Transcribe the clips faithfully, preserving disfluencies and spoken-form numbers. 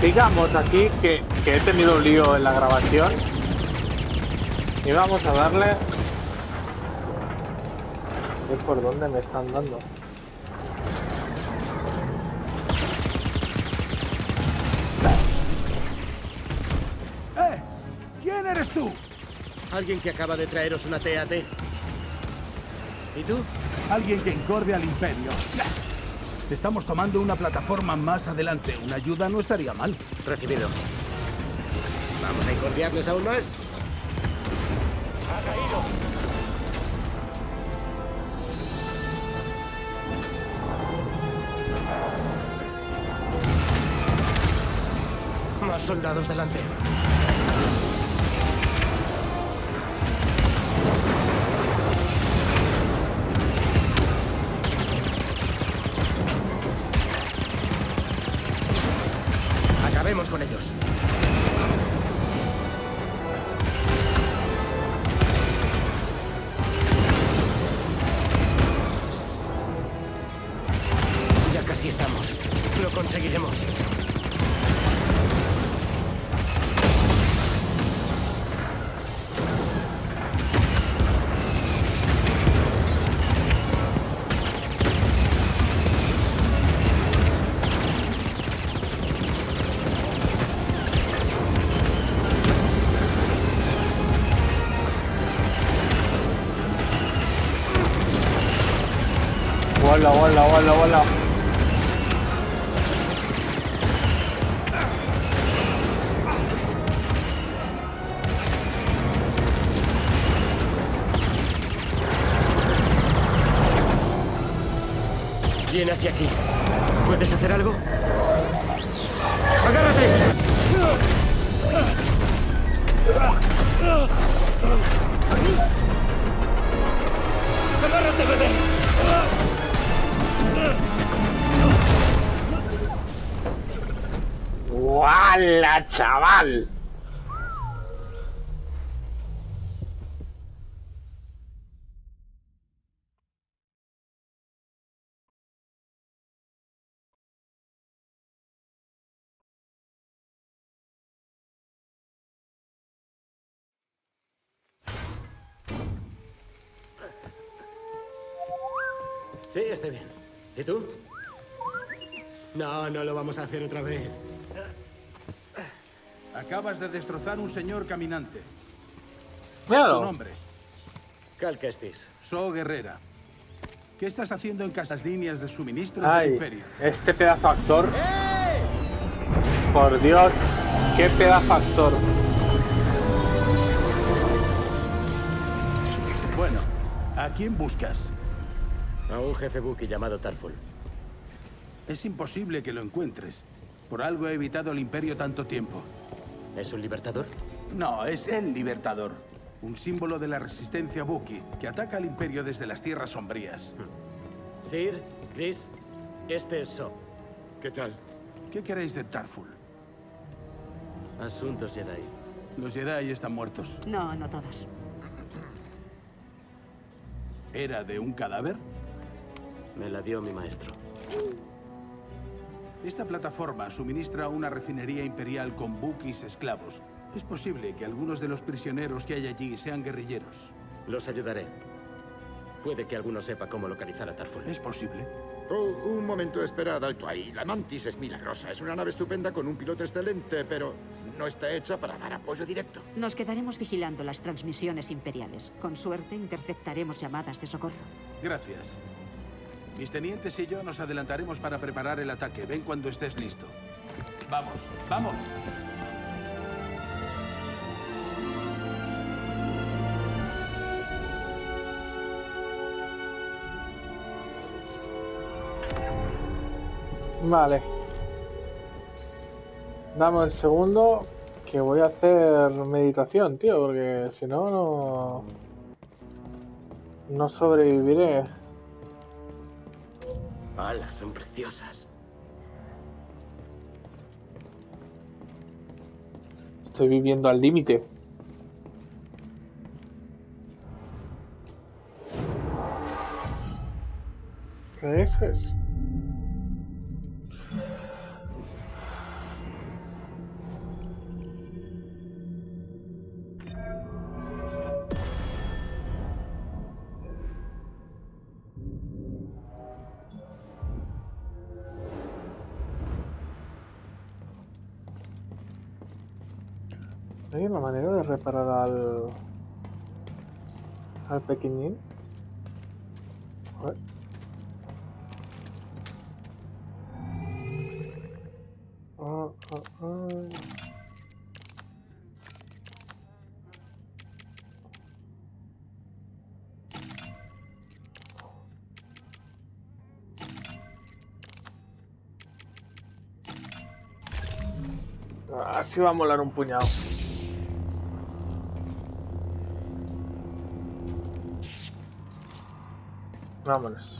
digamos aquí que, que he tenido un lío en la grabación y vamos a darle. ¿Es por dónde me están dando? ¡Eh! ¿Quién eres tú? Alguien que acaba de traeros una T A T. ¿Y tú? Alguien que encorde al Imperio. Estamos tomando una plataforma más adelante. Una ayuda no estaría mal. Recibido. ¿Vamos a incordiarles aún más? ¡Ha caído! Más soldados delante. Acabemos con ellos. Ya casi estamos. Lo conseguiremos. Hola, hola, hola, hola. Viene hacia aquí. ¿Puedes hacer algo? ¡Agárrate! ¡Agárrate, bebé! ¡Wala, chaval! Sí, estoy bien. ¿Y tú? No, no lo vamos a hacer otra vez. Acabas de destrozar un señor caminante. Claro. Tu nombre. Cal Kestis. So Guerrera. ¿Qué estás haciendo en casas líneas de suministro del Ay, Imperio? este pedazo actor. Por Dios, qué pedazo actor. Bueno, ¿a quién buscas? A un jefe Wookiee llamado Tarful. Es imposible que lo encuentres. Por algo he evitado el Imperio tanto tiempo. ¿Es un libertador? No, es el Libertador. Un símbolo de la resistencia Wookiee, que ataca al Imperio desde las Tierras Sombrías. Sir, Chris, este es So. ¿Qué tal? ¿Qué queréis de Tarful? Asuntos Jedi. Los Jedi están muertos. No, no todos. ¿Era de un cadáver? Me la dio mi maestro. Esta plataforma suministra una refinería imperial con Wookiees esclavos. Es posible que algunos de los prisioneros que hay allí sean guerrilleros. Los ayudaré. Puede que alguno sepa cómo localizar a Tarful. ¿Es posible? Oh, un momento, esperad, alto ahí. La Mantis es milagrosa. Es una nave estupenda con un piloto excelente, pero no está hecha para dar apoyo directo. Nos quedaremos vigilando las transmisiones imperiales. Con suerte, interceptaremos llamadas de socorro. Gracias. Mis tenientes y yo nos adelantaremos para preparar el ataque. Ven cuando estés listo. Vamos, vamos. Vale. Dame un segundo que voy a hacer meditación, tío, porque si no, no... No sobreviviré. ¡Hala! Son preciosas. Estoy viviendo al límite. ¿Qué es eso? ¿Hay una manera de reparar al... al pequeñín? A ver. Ah, ah, ah. Así va a molar un puñado. Vámonos.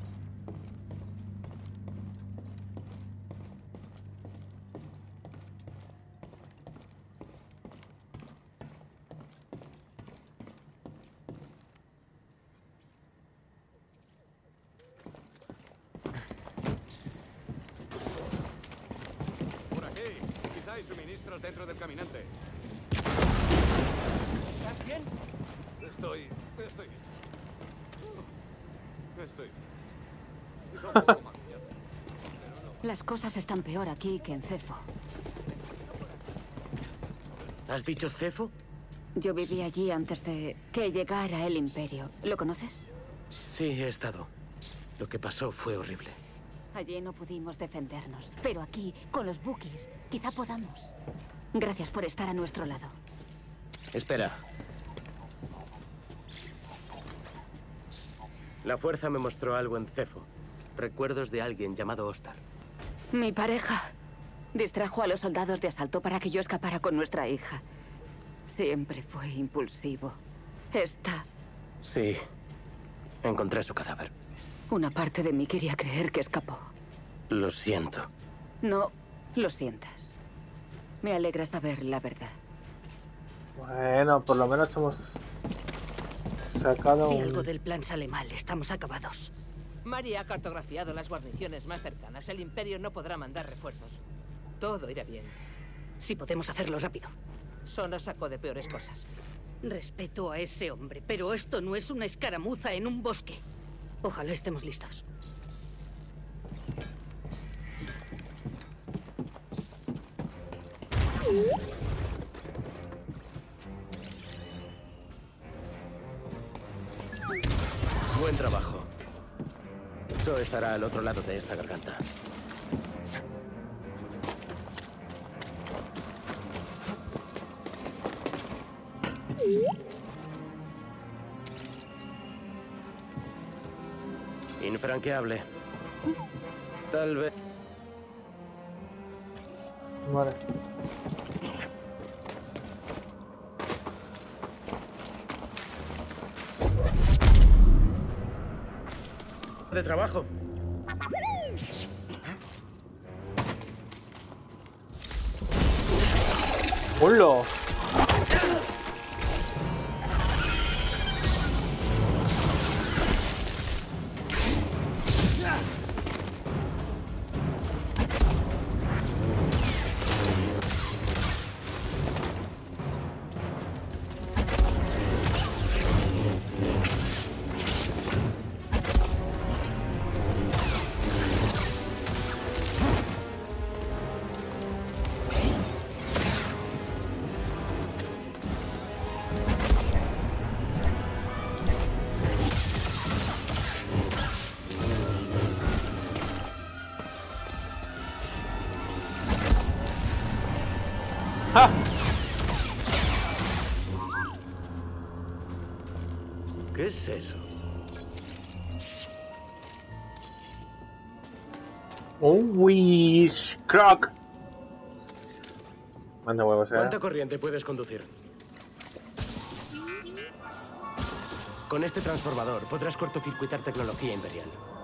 Por aquí. Quizá hay suministros dentro del caminante. ¿Estás bien? Estoy... estoy... Estoy... Quizá un poco maquillado. Las cosas están peor aquí que en Cefo. ¿Has dicho Cefo? Yo viví allí antes de que llegara el Imperio. ¿Lo conoces? Sí, he estado. Lo que pasó fue horrible. Allí no pudimos defendernos, pero aquí, con los Wookiees, quizá podamos. Gracias por estar a nuestro lado. Espera. La fuerza me mostró algo en Cefo. Recuerdos de alguien llamado Ostar. Mi pareja distrajo a los soldados de asalto para que yo escapara con nuestra hija. Siempre fue impulsivo. Esta... Sí. Encontré su cadáver. Una parte de mí quería creer que escapó. Lo siento. No lo sientas. Me alegra saber la verdad. Bueno, por lo menos hemos sacado Si un... algo del plan sale mal, estamos acabados. Mari ha cartografiado las guarniciones más cercanas. El Imperio no podrá mandar refuerzos. Todo irá bien. Si podemos hacerlo rápido. Solo sacó de peores cosas. Respeto a ese hombre, pero esto no es una escaramuza en un bosque. Ojalá estemos listos. Buen trabajo. Zoe estará al otro lado de esta garganta. Infranqueable. Tal vez... Vale. de trabajo. ¡Hola! ¡Ja! ¿Qué es eso? Un Wishcrack. Manda huevos, eh. ¿Cuánta corriente puedes conducir? Con este transformador podrás cortocircuitar tecnología imperial.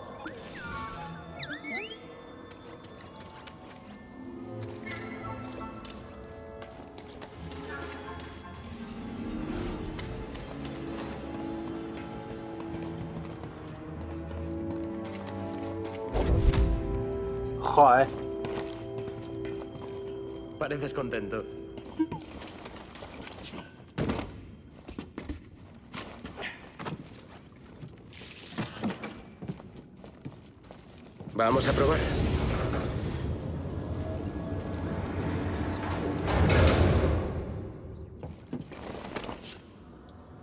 Joder. Pareces contento. Vamos a probar.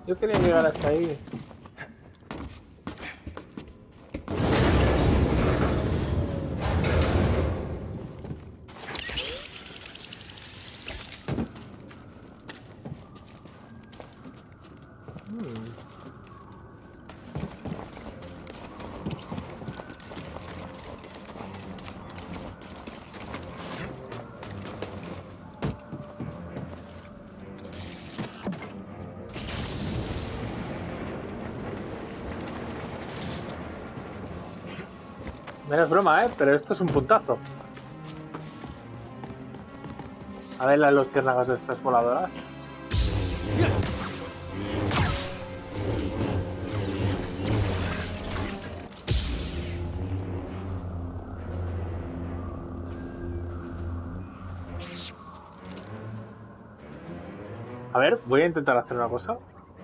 Yo quería llegar hasta ahí. No es broma, ¿eh? Pero esto es un puntazo. A ver las luciérnagas de estas voladoras. A ver, voy a intentar hacer una cosa.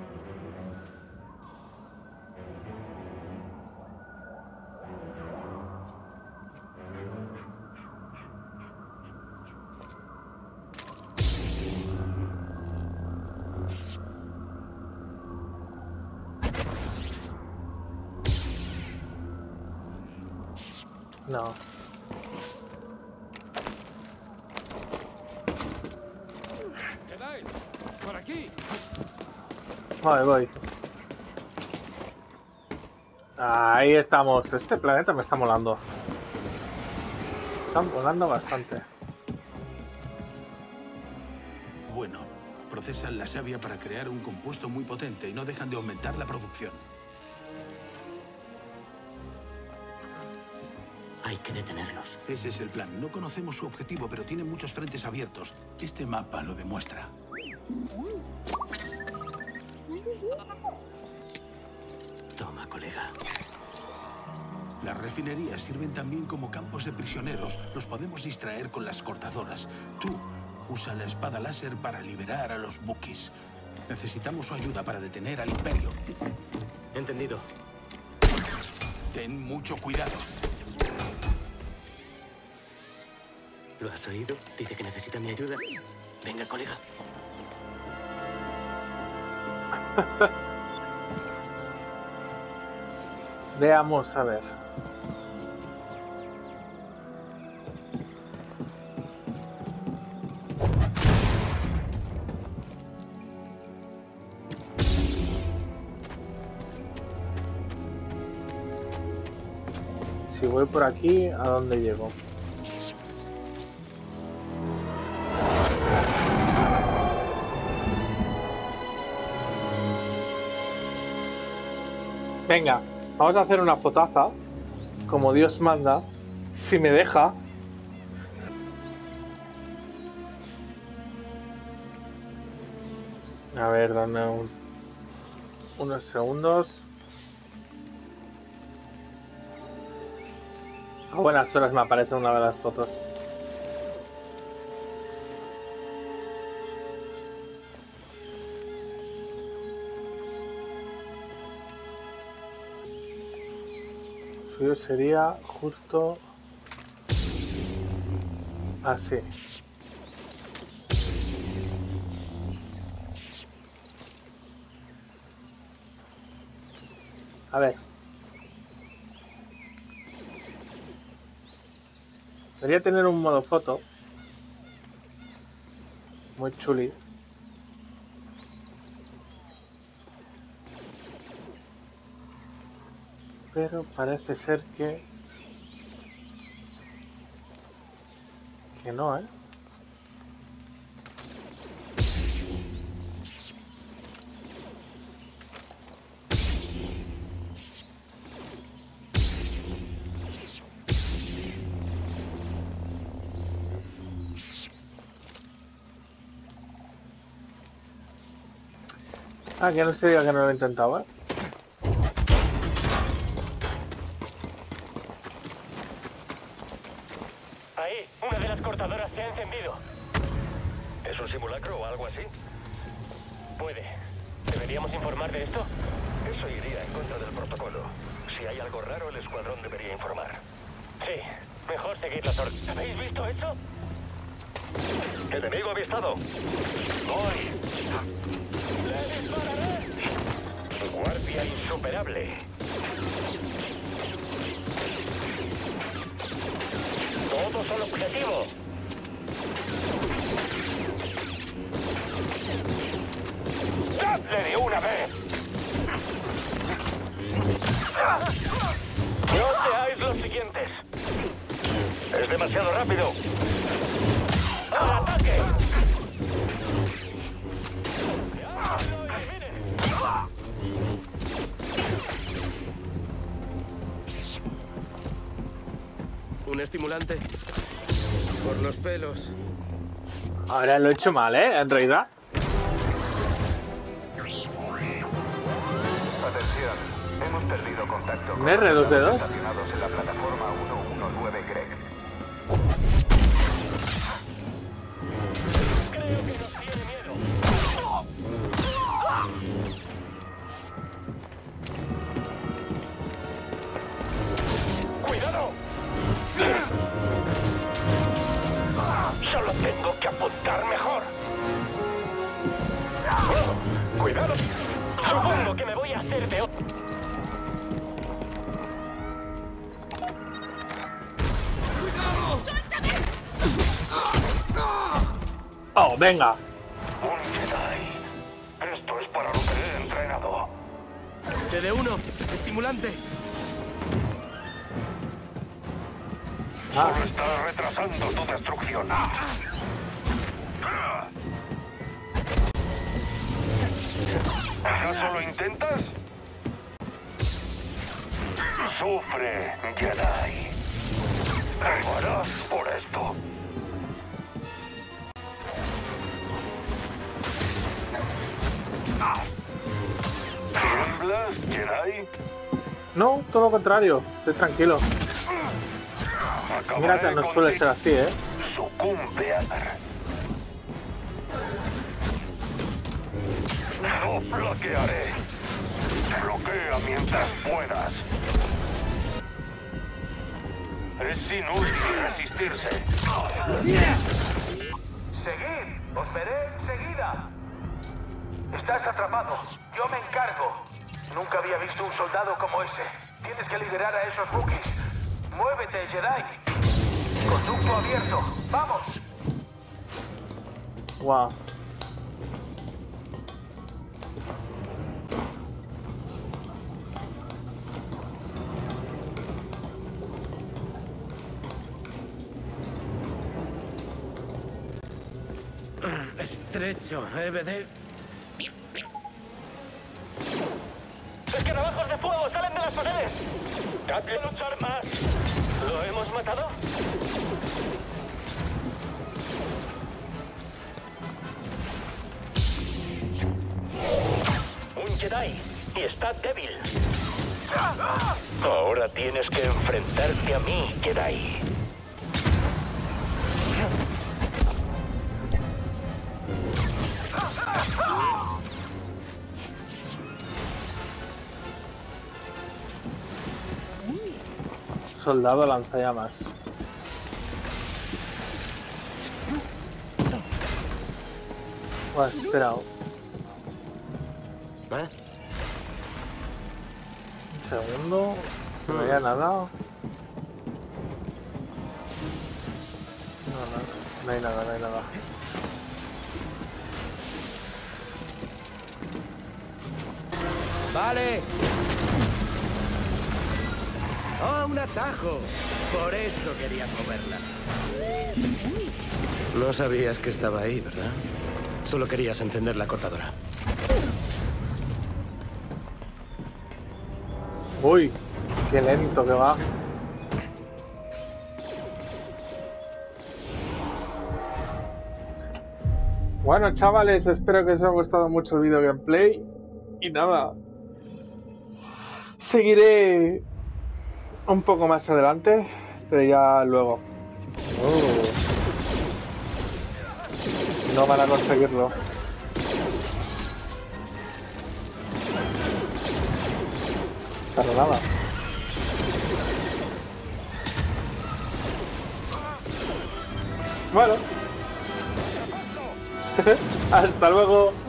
No. Kedai, por aquí. Voy, voy. Ahí estamos. Este planeta me está molando. Está molando bastante. Bueno, procesan la savia para crear un compuesto muy potente y no dejan de aumentar la producción. Hay que detenerlos. Ese es el plan. No conocemos su objetivo, pero tienen muchos frentes abiertos. Este mapa lo demuestra. Toma, colega. Las refinerías sirven también como campos de prisioneros. Los podemos distraer con las cortadoras. Tú usa la espada láser para liberar a los Wookiees. Necesitamos su ayuda para detener al Imperio. Entendido. Ten mucho cuidado. ¿Lo has oído? Dice que necesita mi ayuda. Venga, colega. Veamos a ver. Si voy por aquí, ¿a dónde llego? Venga, vamos a hacer una fotaza, como Dios manda, si me deja. A ver, dame un, unos segundos. A buenas horas me aparece una de las fotos. Suyo sería justo así. A ver. Debería tener un modo foto muy chuli. Pero parece ser que... que no, ¿eh? Ah, que no se diga que no lo he intentado, ¿eh? Ahí, una de las cortadoras se ha encendido. ¿Es un simulacro o algo así? Puede. ¿Deberíamos informar de esto? Eso iría en contra del protocolo. Si hay algo raro, el escuadrón debería informar. Sí, mejor seguir las órdenes. ¿Habéis visto eso? Enemigo avistado. Voy. ¡Le dispararé! Guardia insuperable. Todos al objetivo. ¡Dadle de una vez! No seáis los siguientes. Es demasiado rápido. ¡Al ataque! Un estimulante. Por los pelos. Ahora lo he hecho mal, ¿eh? En realidad. Atención, hemos perdido contacto con ¿Me los R dos D dos? soldados estacionados en la plataforma uno uno nueve Greg. Creo que nos tiene miedo. ¡Cuidado! Solo tengo que apuntar mejor. Oh, ¡cuidado! Supongo que me voy a hacer de... Oh, venga. Un Jedi. Esto es para lo que he entrenado. T D uno, estimulante. Ah. Solo está retrasando tu destrucción. ¿Acaso lo intentas? Sufre, Jedi. Mueras por esto. ¿Tiemblas, Jedi? No, todo lo contrario. Estoy tranquilo. Acabaré Mira que no suele ser así, ¿eh? Sucumbe, Adar. No bloquearé. Bloquea mientras puedas. Es inútil resistirse. Seguid, os veré enseguida. Estás atrapado. Yo me encargo. Nunca había visto un soldado como ese. Tienes que liberar a esos Wookiees. Muévete, Jedi. Conducto abierto. ¡Vamos! Wow. Estrecho, E B D. ¡Escarabajos de fuego! ¡Salen de las paredes! ¡Hay que luchar más! ¿Lo hemos matado? Un Jedi y está débil. Ahora tienes que enfrentarte a mí, Jedi. Soldado lanzallamas. Buah, esperado. ¿Eh? Un segundo. No había nada. No, no, no hay nada, no hay nada. Vale. ¡Oh, un atajo! Por eso quería moverla. No sabías que estaba ahí, ¿verdad? Solo querías encender la cortadora. Uy, qué lento que va. Bueno, chavales, espero que os haya gustado mucho el video gameplay. Y nada, seguiré un poco más adelante, pero ya luego. Oh. No van a conseguirlo. Para nada. Bueno. Hasta luego.